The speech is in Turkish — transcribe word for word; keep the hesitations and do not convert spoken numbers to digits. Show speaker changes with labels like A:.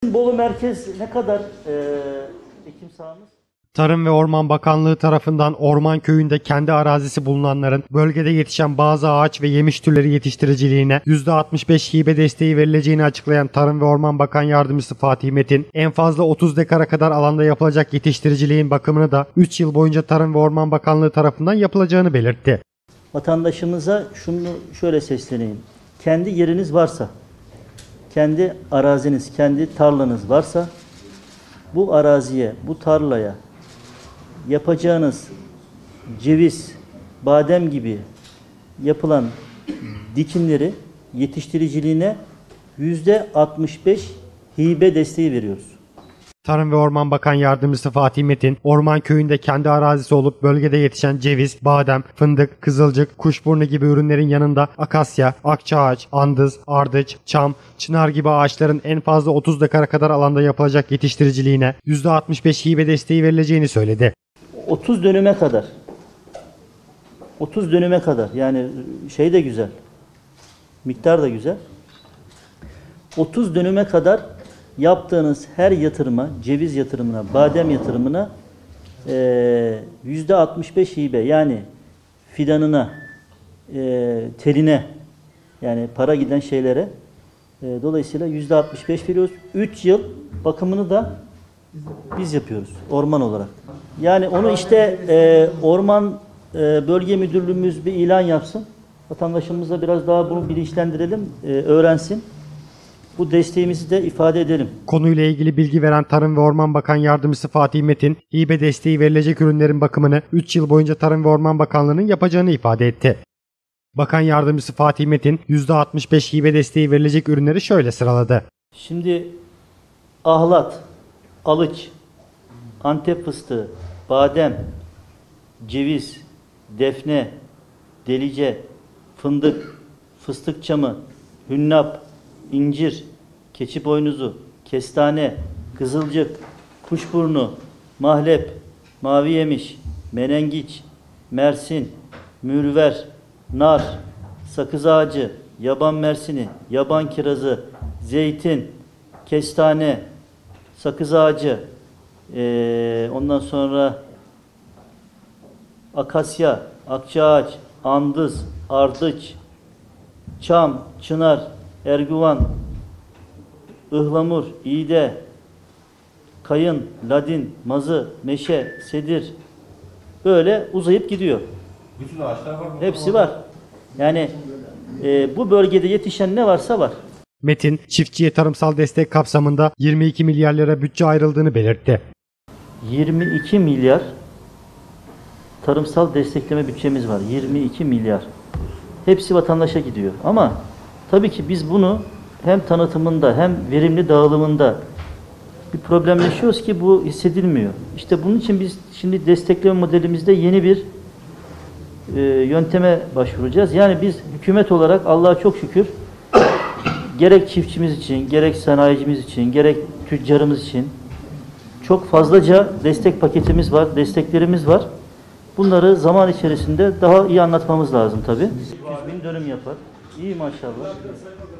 A: Bolu merkez ne kadar e, ekim sahamız?
B: Tarım ve Orman Bakanlığı tarafından Orman Köyü'nde kendi arazisi bulunanların bölgede yetişen bazı ağaç ve yemiş türleri yetiştiriciliğine yüzde altmış beş hibe desteği verileceğini açıklayan Tarım ve Orman Bakan Yardımcısı Fatih Metin, en fazla otuz dekara kadar alanda yapılacak yetiştiriciliğin bakımını da üç yıl boyunca Tarım ve Orman Bakanlığı tarafından yapılacağını belirtti.
A: Vatandaşımıza şunu şöyle sesleneyim. Kendi yeriniz varsa, kendi araziniz, kendi tarlanız varsa bu araziye, bu tarlaya yapacağınız ceviz, badem gibi yapılan dikimleri yetiştiriciliğine yüzde altmış beş hibe desteği veriyoruz.
B: Tarım ve Orman Bakan Yardımcısı Fatih Metin, Orman Köyü'nde kendi arazisi olup bölgede yetişen ceviz, badem, fındık, kızılcık, kuşburnu gibi ürünlerin yanında akasya, akçaağaç, andız, ardıç, çam, çınar gibi ağaçların en fazla otuz dekara kadar alanda yapılacak yetiştiriciliğine yüzde altmış beş hibe desteği verileceğini söyledi.
A: otuz dönüme kadar. otuz dönüme kadar. Yani şey de güzel. Miktar da güzel. otuz dönüme kadar yaptığınız her yatırıma, ceviz yatırımına, badem yatırımına yüzde altmış beş hibe, yani fidanına, e, teline, yani para giden şeylere e, dolayısıyla yüzde altmış beş veriyoruz. üç yıl bakımını da biz yapıyoruz orman olarak. Yani onu işte e, orman e, bölge müdürlüğümüz bir ilan yapsın. Vatandaşımıza biraz daha bunu bilinçlendirelim, e, öğrensin. Bu desteğimizi de ifade edelim.
B: Konuyla ilgili bilgi veren Tarım ve Orman Bakan Yardımcısı Fatih Metin, hibe desteği verilecek ürünlerin bakımını üç yıl boyunca Tarım ve Orman Bakanlığı'nın yapacağını ifade etti. Bakan Yardımcısı Fatih Metin, yüzde altmış beş hibe desteği verilecek ürünleri şöyle sıraladı.
A: Şimdi ahlat, alıç, Antep fıstığı, badem, ceviz, defne, delice, fındık, fıstık çamı, hünnap, incir, keçi boynuzu, kestane, kızılcık, kuşburnu, mahlep, mavi yemiş, menengiç, mersin, mürver, nar, sakız ağacı, yaban mersini, yaban kirazı, zeytin, kestane, sakız ağacı, ee, ondan sonra akasya, akçaağaç, andız, ardıç, çam, çınar, erguvan, ıhlamur, iğde, kayın, ladin, mazı, meşe, sedir, böyle uzayıp gidiyor.
C: Bütün ağaçlar var mı?
A: Hepsi var. Yani e, bu bölgede yetişen ne varsa var.
B: Metin, çiftçiye tarımsal destek kapsamında yirmi iki milyar lira bütçe ayrıldığını belirtti.
A: yirmi iki milyar tarımsal destekleme bütçemiz var. yirmi iki milyar. Hepsi vatandaşa gidiyor. Ama tabii ki biz bunu hem tanıtımında hem verimli dağılımında bir problem yaşıyoruz ki bu hissedilmiyor. İşte bunun için biz şimdi destekleme modelimizde yeni bir e, yönteme başvuracağız. Yani biz hükümet olarak Allah'a çok şükür gerek çiftçimiz için, gerek sanayicimiz için, gerek tüccarımız için çok fazlaca destek paketimiz var, desteklerimiz var. Bunları zaman içerisinde daha iyi anlatmamız lazım tabii. yüz bin dönüm yapar. İyi maşallah.